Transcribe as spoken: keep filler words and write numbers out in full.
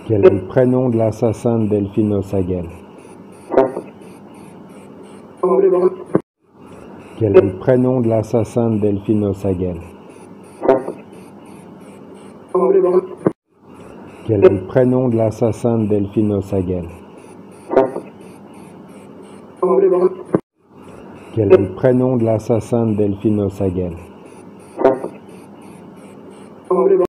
Quel est le prénom de l'assassin de Delphine Osagel? Quel est le prénom de l'assassin de Delphine Osagel? Quel est le prénom de l'assassin de Delphine Osagel? Quel est le prénom de l'assassin de Delphine Osagel?